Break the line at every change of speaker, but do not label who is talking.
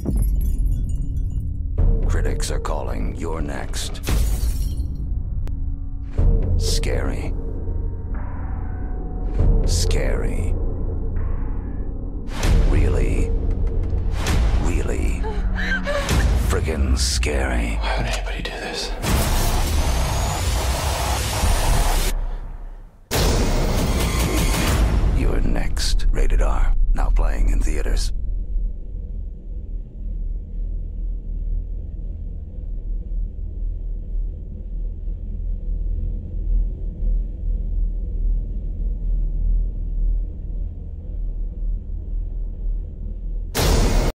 Critics are calling you're next. Scary. Scary. Really, really friggin' scary.
Why would anybody do this?